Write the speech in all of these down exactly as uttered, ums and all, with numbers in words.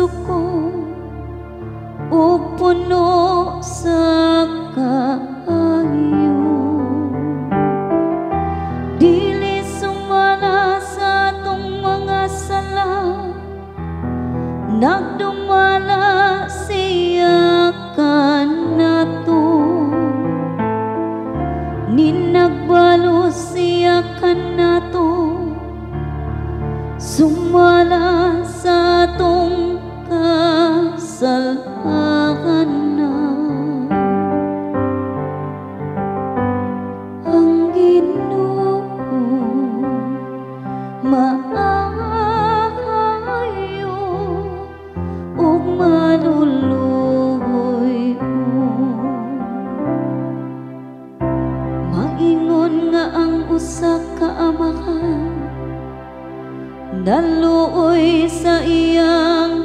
ko ug puno sa kaayo. Dili sumala sa atong mga sala, nagdumala siya kanato. Ninagbalo siya kanato, sumala sa atong kasalanan. Ang Ginoo maayo ug maluluoy mo. Maingon nga ang usa ka amahan naluoy sa iyang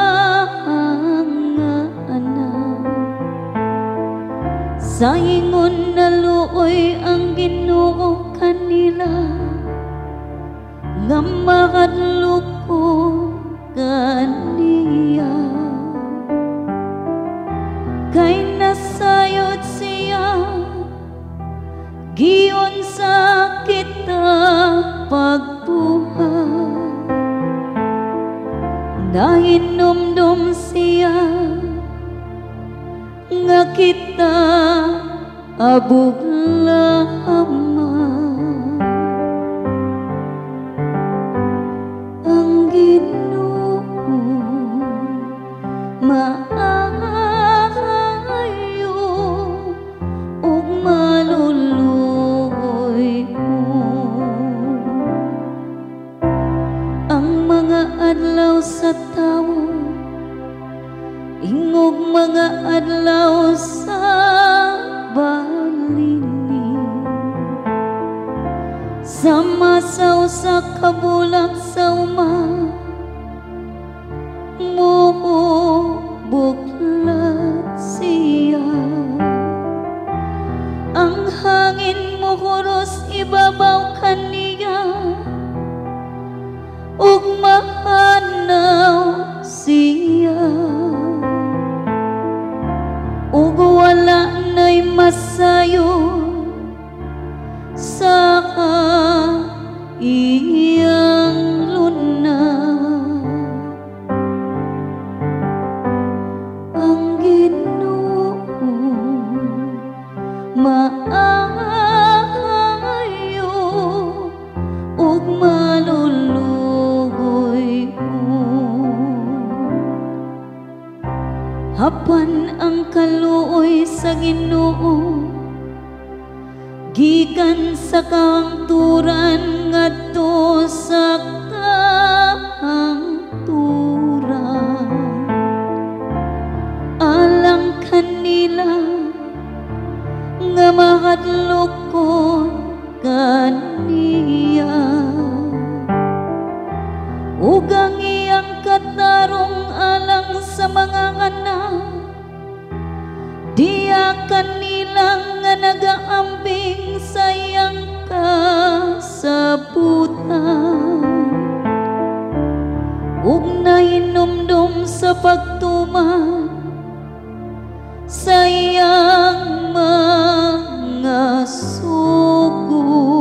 mga anak. Sa ingon naluoy ang Ginoo kanila, nga makadlo ko kaniya. Kay nasayod siya giyon sa kita pagbuhat. Nahinumdum siya nga kita abuglama. Ang Ginoo maayo ug maluluoy mo. Ang mga adlaw sa tawo ingog mga adlaw sa balini. Sa masaw sa kabulak sa uma, mubuklat siya. Ang hangin mo huros ibabaw kaniya, ug mahanaw siya. Ug wala na'y masayo sa iyang luna. Ang Ginoo maayo ug maluluoy mo. Hapan ang kaluoy sa Ginoo gikan sa kahangturan ngadto sa kahangturan. Alang kanila nga mahadlokon kaniya, ug ang iyang katarong alang sa mga anak. Diya kanilang nga nagaambing sa iyang kasabutan, ug nahinumdum sa pagtuman sa iyang mga sugo.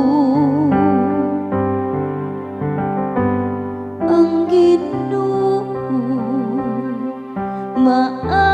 Ang Ginoo maayo